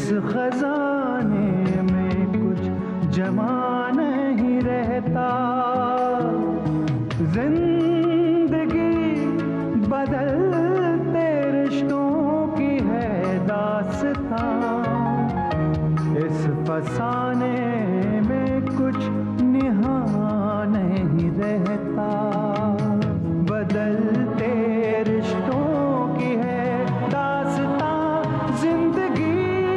खजाने में कुछ जमा नहीं रहता, जिंदगी बदलते रिश्तों की है दास्तां। इस फसाने में कुछ निहा नहीं रहता, बदलते रिश्तों की है दास्तां जिंदगी।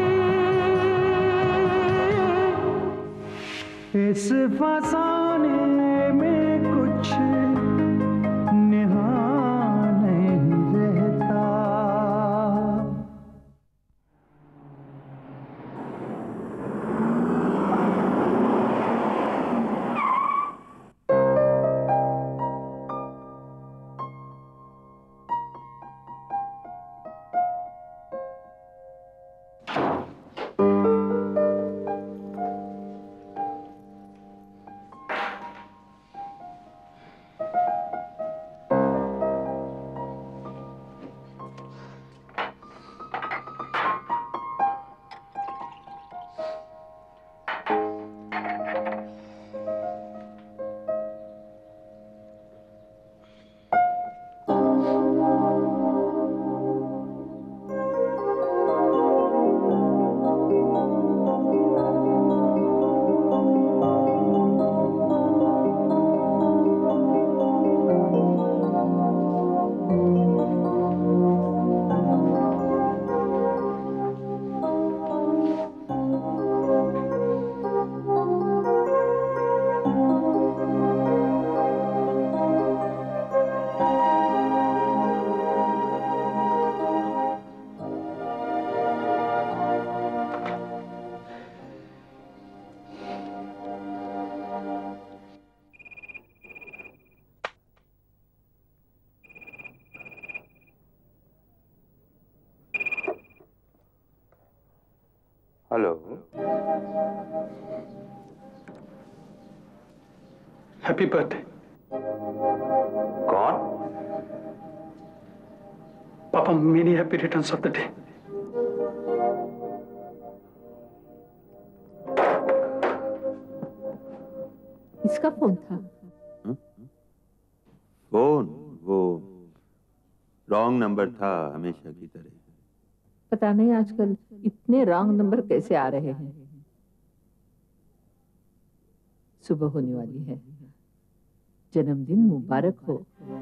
इस फसाने में कुछ निहा नहीं रहता। Hello, happy birthday. कौन? पापा, many happy returns of the day. इसका फोन था? फोन वो रॉन्ग नंबर था, हमेशा की तरह। पता नहीं आजकल इतने रॉन्ग नंबर कैसे आ रहे हैं। सुबह होने वाली है, जन्मदिन मुबारक हो।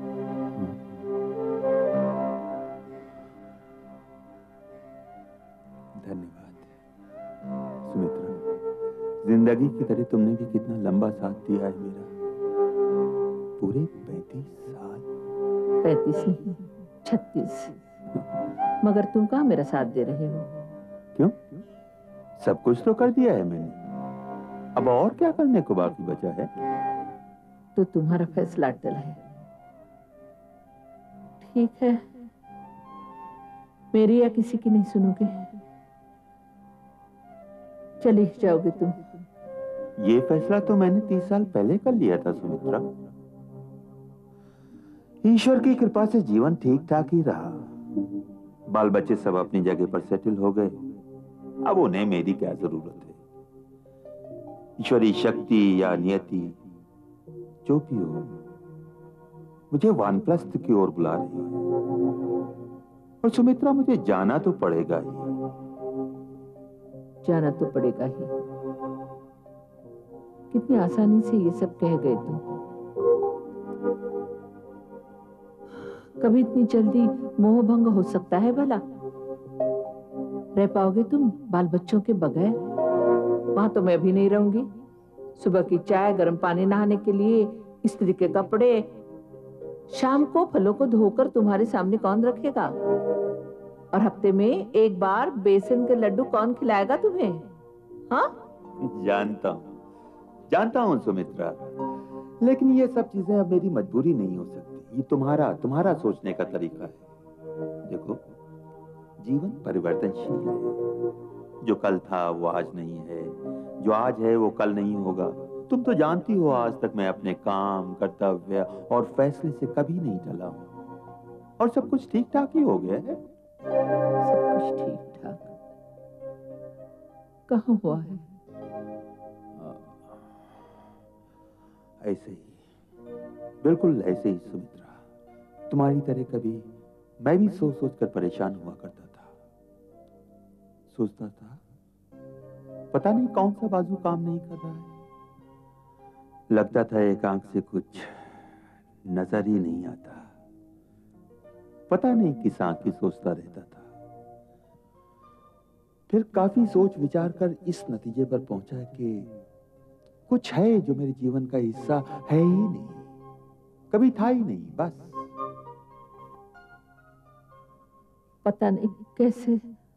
धन्यवाद सुमित्रा, जिंदगी की तरह तुमने भी कितना लंबा साथ दिया है मेरा। पूरे 35 साल। 35 नहीं, 36। मगर तुम कहाँ मेरा साथ दे रहे हो? क्यों? सब कुछ तो कर दिया है मैंने, अब और क्या करने को बाकी बचा है? तो तुम्हारा फैसला अटल है। ठीक है, मेरी या किसी की नहीं सुनोगे? चली जाओगे तुम? ये फैसला तो मैंने 30 साल पहले कर लिया था सुमित्रा। ईश्वर की कृपा से जीवन ठीक ठाक ही रहा, बाल बच्चे सब अपनी जगह पर सेटल हो गए। अब उन्हें मेरी क्या जरूरत है? ईश्वरीय शक्ति या नियति जो भी हो, मुझे वानप्रस्थ की ओर बुला रही है। और सुमित्रा, मुझे जाना तो पड़ेगा ही। जाना तो पड़ेगा ही। कितनी आसानी से ये सब कह गए तुम। कभी इतनी जल्दी मोह भंग हो सकता है भला? रह पाओगे तुम बाल बच्चों के बगैर? वहां तो मैं भी नहीं रहूंगी। सुबह की चाय, गर्म पानी नहाने के लिए, स्त्री के कपड़े, शाम को फलों को धोकर तुम्हारे सामने कौन रखेगा? और हफ्ते में एक बार बेसन के लड्डू कौन खिलाएगा तुम्हें? हाँ? जानता हूँ सुमित्रा, लेकिन ये सब चीजें अब मेरी मजबूरी नहीं हो सकती। ये तुम्हारा सोचने का तरीका है। देखो, जीवन परिवर्तनशील है। जो कल था वो आज नहीं है, जो आज है वो कल नहीं होगा। तुम तो जानती हो, आज तक मैं अपने काम, कर्तव्य और फैसले से कभी नहीं टला हूं, और सब कुछ ठीक ठाक ही हो गया है। सब कुछ ठीक ठाक। कहाँ हुआ है? ऐसे ही, बिल्कुल ऐसे ही सुमित्रा। तुम्हारी तरह कभी मैं भी सोच सोच कर परेशान हुआ करता था। सोचता था पता नहीं कौन सा बाजू काम नहीं कर रहा है। लगता था एक आंख से कुछ नजर ही नहीं आता। पता नहीं किस आंख की सोचता रहता था। फिर काफी सोच विचार कर इस नतीजे पर पहुंचा कि कुछ है जो मेरे जीवन का हिस्सा है ही नहीं, कभी था ही नहीं। बस पता नहीं कैसे,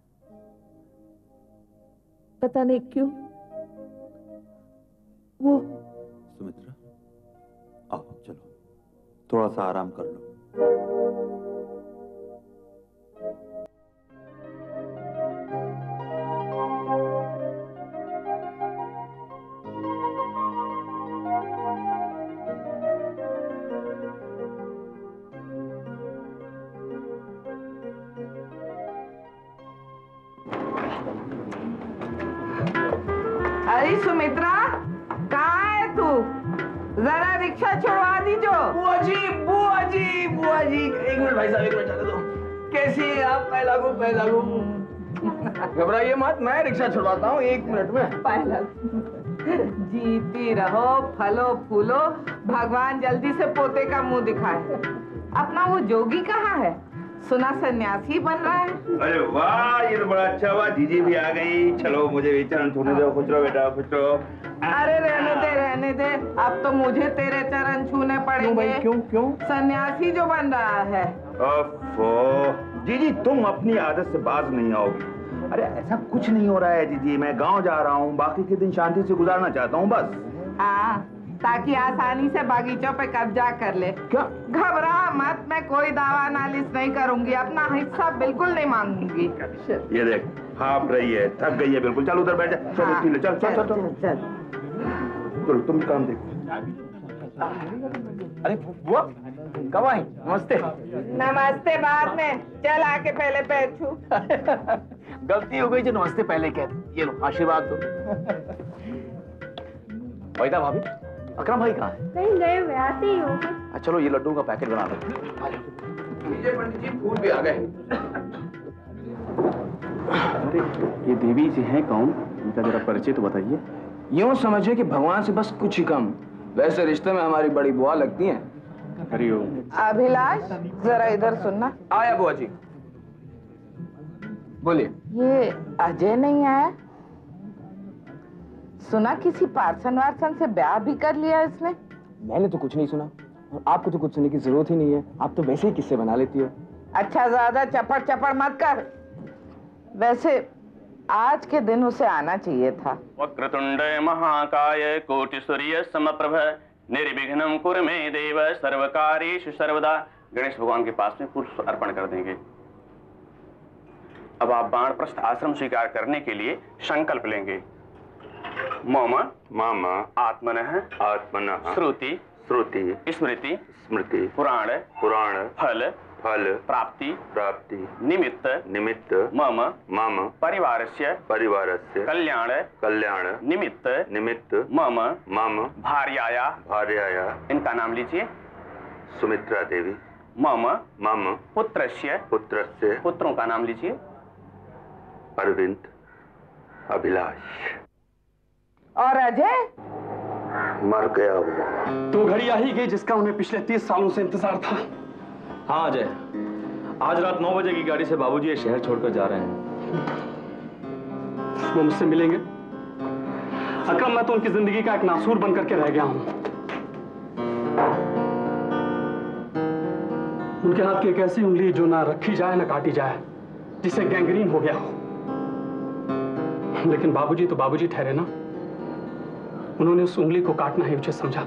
पता नहीं क्यों वो। सुमित्रा, आओ चलो, थोड़ा सा आराम कर लो। अरे सुमित्रा, कहाँ है तू? जरा रिक्शा छुड़वा दीजो। बुआ जी, बुआ जी, बुआ जी, एक मिनट भाई साहब, एक मिनट जाने दो। कैसी है आप? पहला गो घबराइए मत, मैं रिक्शा छुड़वाता हूँ 1 मिनट में। पहला जीती रहो, फलो फूलो, भगवान जल्दी से पोते का मुंह दिखाए। अपना वो जोगी कहाँ है? सुना सन्यासी बन रहा है। अरे वाह, ये तो बड़ा अच्छा हुआ, जीजी भी आ गई। चलो मुझे भी चरण छूने दो। खुश रहो बेटा, खुश रहो। अरे रहने दे, अब तो मुझे तेरे चरण छूने पड़ेंगे। क्यों? सन्यासी जो बन रहा है। ओफो, जीजी तुम अपनी आदत से बाज नहीं आओगी। अरे ऐसा कुछ नहीं हो रहा है जीजी, मैं गांव जा रहा हूँ, बाकी के दिन शांति से गुजारना चाहता हूँ बस। हाँ, ताकि आसानी से बागीचों पे कब्जा कर ले। क्या? घबरा मत, मैं कोई दावा नालिश नहीं करूंगी, अपना हिस्सा बिल्कुल नहीं मांगूंगी। ये देख, हाफ रही है, थक गई है बिल्कुल। चल उधर बैठ जा। चल हाँ, चल चल चल चल। चलो तुम भी काम देखो। अरे बुआ, कब आई? नमस्ते। नमस्ते बाद में, चल आके पहले पैर छू। गलती हो गई जो नमस्ते पहले कह दी। ये लो आशीर्वाद दो। वहीदा भाभी, अकरम भाई कहाँ है? कहीं गए हुए, आते ही होंगे। चलो ये लड्डू का पैकेट बना दो। पंडित जी, फूल भी आ गए। अरे ये देवी जी हैं कौन? इनका जरा परिचय तो बताइए। यूं समझिए कि भगवान से बस कुछ ही कम। वैसे रिश्ते में हमारी बड़ी बुआ लगती हैं। हरिओम। अभिलाष, जरा इधर सुनना। आया बुआ जी, बोलिए। ये अजय नहीं आया? सुना किसी पार्सन वार्सन से ब्याह भी कर लिया इसने। मैंने तो कुछ नहीं सुना, और आपको तो कुछ सुनने की जरूरत ही नहीं है। आप तो वैसे ही किस्से बना लेती हो। अच्छा, ज्यादा चपड़ मत कर। वैसे आज के दिन उसे आना चाहिए था। वक्रतुंड महाकाय कोटि सूर्य समप्रभ निर्विघ्नं कुरु मे देव सर्वकार्येषु सर्वदा। गणेश भगवान के पास में पुष्प अर्पण कर देंगे। अब आप वानप्रस्थ आश्रम स्वीकार करने के लिए संकल्प लेंगे। मम आत्मनः श्रुति स्मृति पुराण फल प्राप्ति निमित्त मम परिवारस्य कल्याण निमित्त मम भार्याया। इनका नाम लीजिए। सुमित्रा देवी। मम पुत्रस्य पुत्रों का नाम लीजिए। अरविंद, अभिलाष। और अजय? मर गया वो। तो घड़ी आ ही गई जिसका उन्हें पिछले 30 सालों से इंतजार था। हाँ अजय, आज रात 9 बजे की गाड़ी से बाबूजी ये शहर छोड़कर जा रहे हैं। वो मुझसे मिलेंगे। अकरम, मैं तो उनकी जिंदगी का एक नासूर बन करके रह गया हूं। उनके हाथ की एक ऐसी उंगली जो ना रखी जाए ना काटी जाए, जिसे गैंग्रीन हो गया हो। लेकिन बाबूजी तो बाबूजी ठहरे ना। उन्होंने उस उंगली को काटना ही उचित समझा,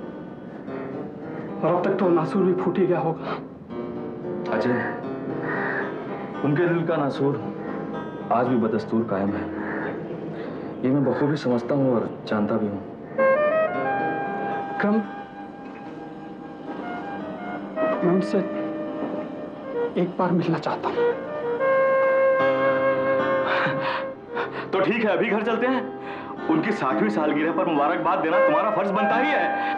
और अब तक तो नासूर भी फूट ही गया होगा। अजय, उनके दिल का नासूर आज भी बदस्तूर कायम है। ये मैं बखूबी समझता हूँ और जानता भी हूँ। क्रम, मैं उनसे एक बार मिलना चाहता हूँ। तो ठीक है, अभी घर चलते हैं। उनकी 60वीं सालगिरह पर मुबारकबाद देना तुम्हारा फर्ज बनता ही है।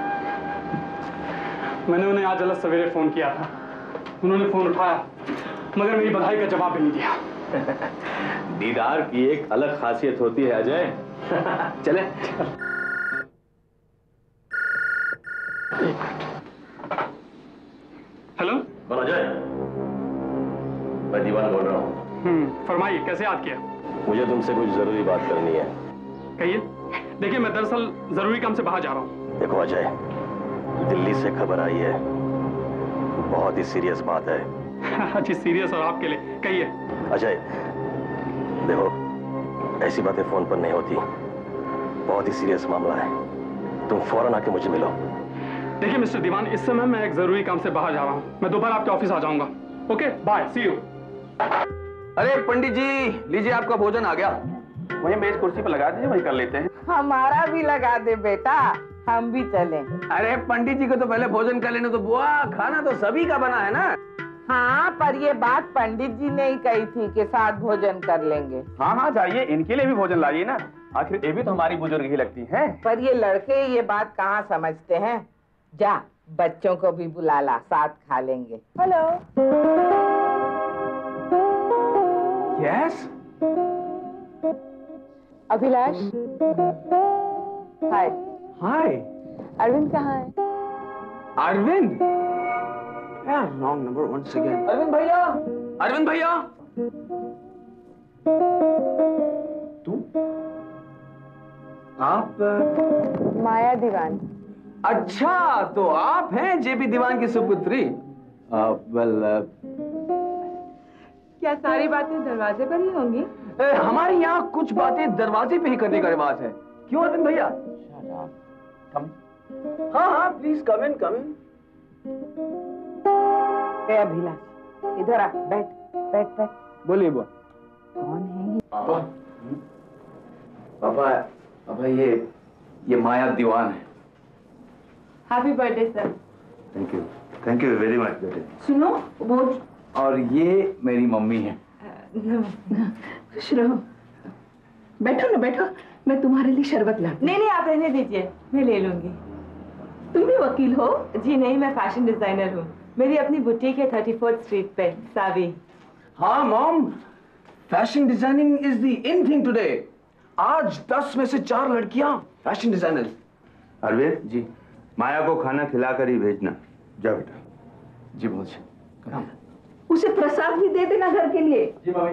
मैंने उन्हें आज अलग सवेरे फोन किया था, उन्होंने फोन उठाया मगर मेरी बधाई का जवाब भी नहीं दिया। दीदार की एक अलग खासियत होती है अजय। चले। हेलो, कौन अजय? मैं दीवान बोल रहा हूँ। फरमाइए, कैसे याद किया? मुझे तुमसे कुछ जरूरी बात करनी है। कहिए। देखिए, मैं दरअसल जरूरी काम से बाहर जा रहा हूँ। देखो अजय, दिल्ली से खबर आई है, बहुत ही सीरियस बात है। जी, सीरियस और आपके लिए, कहिए। अजय देखो, ऐसी बातें फोन पर नहीं होती, बहुत ही सीरियस मामला है, तुम फौरन आके मुझे मिलो। देखिए मिस्टर दीवान, इस समय मैं एक जरूरी काम से बाहर जा रहा हूँ, मैं दोपहर आपके ऑफिस आ जाऊंगा। Okay, bye, see you. अरे पंडित जी, लीजिए आपका भोजन आ गया। वहीं मेज कुर्सी पर लगा दीजिए, वहीं कर लेते हैं। हमारा भी लगा दे बेटा, हम भी चलें। अरे पंडित जी को तो पहले भोजन कर लेने तो बुआ, खाना तो सभी का बना है ना। हाँ, पर ये बात पंडित जी ने ही कही थी कि साथ भोजन कर लेंगे। हाँ हाँ जाइए, इनके लिए भी भोजन लाइए ना, आखिर ये भी तो हमारी बुजुर्ग ही लगती हैं। पर ये लड़के ये बात कहाँ समझते हैं। जा, बच्चों को भी बुला ला, साथ खा लेंगे। Hello. Yes. Abhilash. Hi. Hi. Arvind कहाँ है? अरविंद? यार, wrong number once again. Arvind भैया, अरविंद भैया। तू? आप? माया दीवान। अच्छा, तो आप हैं जेपी दीवान की सुपुत्री? क्या सारी बातें दरवाजे पर ही होंगी? हमारे यहाँ कुछ बातें दरवाजे पे ही करने का रिवाज है। क्यों अरविंद भैया? हाँ हाँ, प्लीज कम इन, कम इन। अभिलाष, इधर आ, बैठ बैठ बैठ। बोलिए बुआ। कौन है ये? पापा। पापा, पापा ये माया दीवान है। Happy birthday sir. Thank you very much बेटे। सुनो, वो और ये मेरी मम्मी है। खुश रहो। बैठो ना, बैठो, मैं तुम्हारे लिए शरबत ला। नहीं नहीं, आप रहने दीजिए, मैं ले लूंगी। तुम भी वकील हो? जी नहीं, मैं फैशन डिजाइनर हूँ। मेरी अपनी बुटीक है 34th स्ट्रीट पे, सावी। हाँ mom, fashion designing is the in thing today. आज 10 में से 4 लड़कियां फैशन डिजाइनर। अरविंद जी। माया को खाना खिलाकर ही भेजना। जा बेटा। जी बोझ। उसे प्रसाद भी दे देना घर के लिए। जी मम्मी।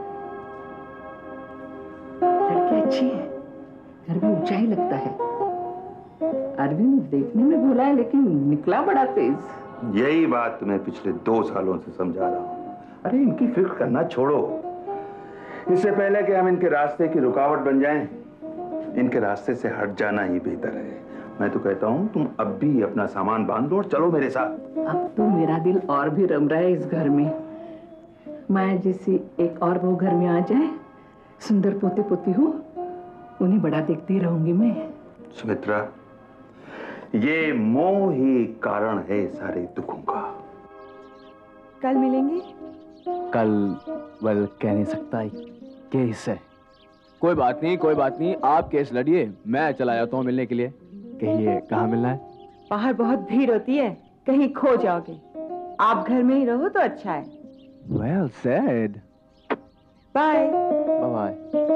लड़की अच्छी है, घर में ऊंचाई लगता है। अरविंद देखने में भोला है लेकिन निकला बड़ा तेज। यही बात तुम्हें पिछले 2 सालों से समझा रहा हूँ। अरे इनकी फिक्र करना छोड़ो, इससे पहले कि हम इनके रास्ते की रुकावट बन जाएं, इनके रास्ते से हट जाना ही बेहतर है। मैं तो कहता हूँ तुम अब भी अपना सामान बांध लो और चलो मेरे साथ। अब तो मेरा दिल और भी रम रहा है इस घर में। माया जैसी एक और बहू घर में आ जाए, सुंदर पोते पोती हो, उन्हें बड़ा देखती रहूंगी मैं। सुमित्रा, ये मोह ही कारण है सारे दुखों का। कल मिलेंगे? कल वेल कह नहीं सकता, केस है। कोई बात नहीं, कोई बात नहीं, आप केस लड़िए, मैं चला जाता हूँ मिलने के लिए। कहिए कहाँ मिलना है? बाहर बहुत भीड़ होती है, कहीं खो जाओगे। आप घर में ही रहो तो अच्छा है। Well said. Bye bye.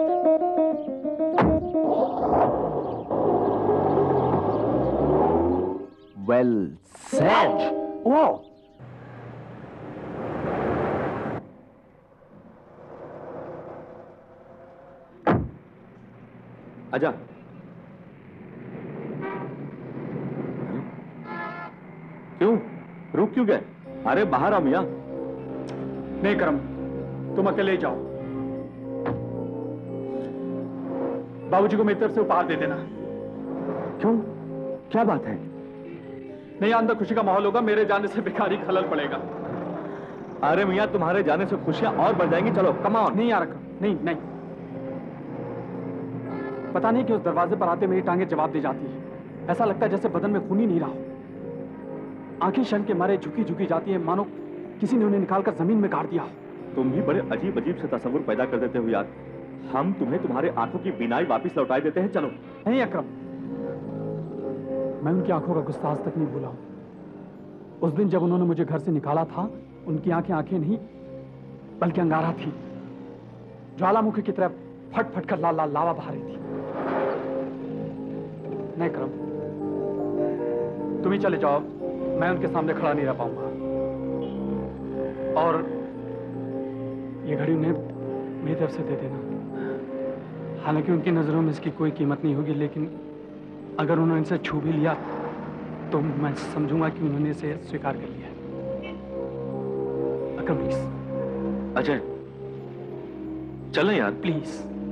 Well said. Wow. आजा। क्यों रुक क्यों गए? अरे बाहर आ मियां। नहीं करम, तुम अकेले ही जाओ। बाबूजी को मेरी तरफ से उपहार दे देना। क्यों, क्या बात है? नहीं, अंदर खुशी का माहौल होगा, मेरे जाने से भिखारी खलल पड़ेगा। अरे मियां, तुम्हारे जाने से खुशियां और बढ़ जाएंगी। चलो कम ऑन। नहीं यार, नहीं नहीं। पता नहीं कि उस दरवाजे पर आते मेरी टांगें जवाब दे जाती है। ऐसा लगता है जैसे बदन में खून ही नहीं रहा हो। आंखें शर्म के मारे झुकी झुकी जाती है, मानो किसी ने उन्हें निकालकर जमीन में गाड़ दिया हो। तुम भी बड़े अजीब अजीब से तस्वुर पैदा कर देते हो यार। हम तुम्हें तुम्हारे आंखों की बीनाई वापस लौटाई देते हैं, चलो। नहीं अकरम, मैं उनकी आंखों का गुस्सा आज तक नहीं भूला हूं। उस दिन जब उन्होंने मुझे घर से निकाला था, उनकी आंखें नहीं बल्कि अंगारा थी। ज्वालामुखी की तरफ फट फट कर लाल लाल लावा बहा रही थी। नहीं अकरम, तुम ही चले जाओ, मैं उनके सामने खड़ा नहीं रह पाऊंगा। और ये घड़ी उन्हें मेरी तरफ से दे देना। हालांकि उनकी नजरों में इसकी कोई कीमत नहीं होगी, लेकिन अगर उन्होंने इनसे छू भी लिया तो मैं समझूंगा कि उन्होंने इसे स्वीकार कर लिया। अकरम प्लीज। अजय चलो यार, प्लीज।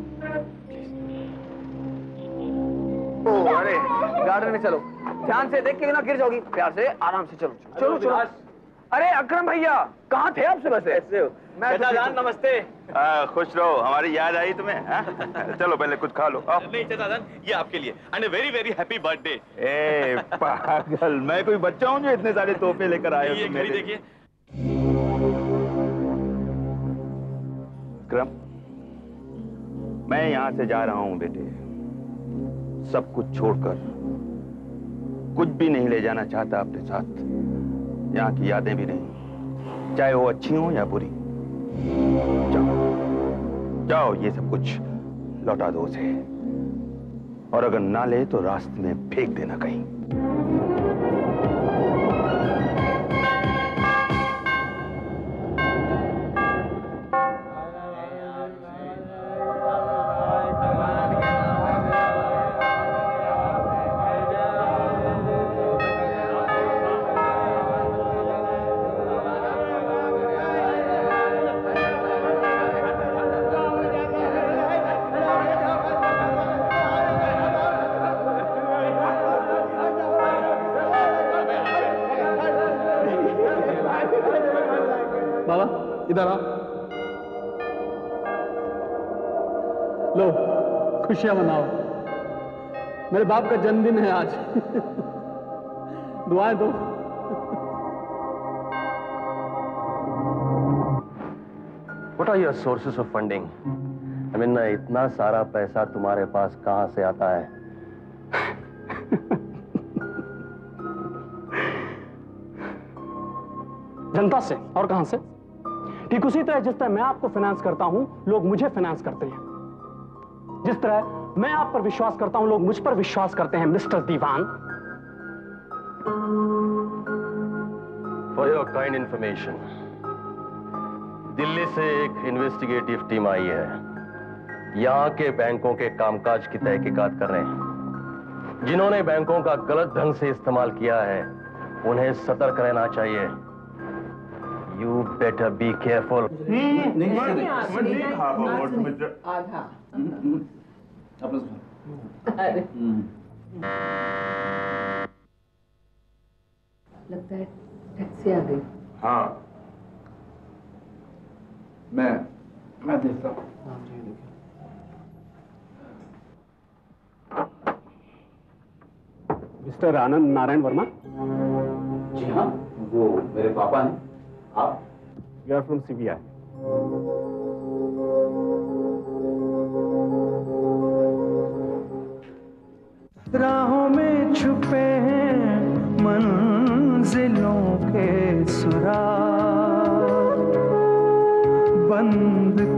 अरे गार्डन में चलो, ध्यान से देख के ना गिर जाओगी। प्यार से आराम से चलो चलो चलो। अरे अकरम भैया कहाँ थे आप सुबह से? ऐसे हो? चाचा नमस्ते। खुश रहो, हमारी याद आई तुम्हें? चलो पहले कुछ खा लो। नहीं चाचा, ये आपके लिए and very very happy birthday. ए पागल, मैं कोई बच्चा हूँ जो इतने सारे तोहफे लेकर आए हो? ये घड़ी देखिए। विक्रम, मैं यहाँ से जा रहा हूँ बेटे, सब कुछ छोड़कर। कुछ भी नहीं ले जाना चाहता अपने साथ, यहाँ की यादें भी नहीं, चाहे वो अच्छी हो या बुरी। जाओ जाओ, ये सब कुछ लौटा दो उसे, और अगर ना ले तो रास्ते में फेंक देना कहीं। इधर आ, लो खुशियां मनाओ। मेरे बाप का जन्मदिन है आज। दुआएं दो। What are your sources of funding? I mean, इतना सारा पैसा तुम्हारे पास कहां से आता है? जनता से, और कहां से? ठीक उसी तरह जिस तरह मैं आपको फाइनेंस करता हूं, लोग मुझे फाइनेंस करते हैं। जिस तरह मैं आप पर विश्वास करता हूं, लोग मुझ पर विश्वास करते हैं, mister Diwan. For your kind information, Delhi से एक इन्वेस्टिगेटिव टीम आई है। यहां के बैंकों के कामकाज की तहकीकात कर रहे हैं। जिन्होंने बैंकों का गलत ढंग से इस्तेमाल किया है, उन्हें सतर्क रहना चाहिए। You better be careful. आधा। लगता है टैक्सी आ गई। हाँ, मैं देखता हूँ। मिस्टर आनंद नारायण वर्मा? जी हाँ, वो मेरे पापा हैं। आप? You are from CBI. राहों में छुपे हैं मंजिलों के सुराग, बंद